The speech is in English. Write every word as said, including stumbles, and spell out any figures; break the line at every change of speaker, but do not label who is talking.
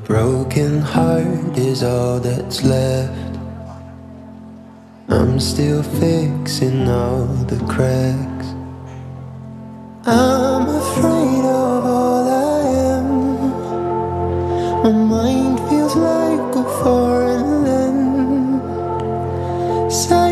broken heart is all that's left. I'm still fixing all the cracks. I'm afraid of all I am. My mind feels like a foreign land. So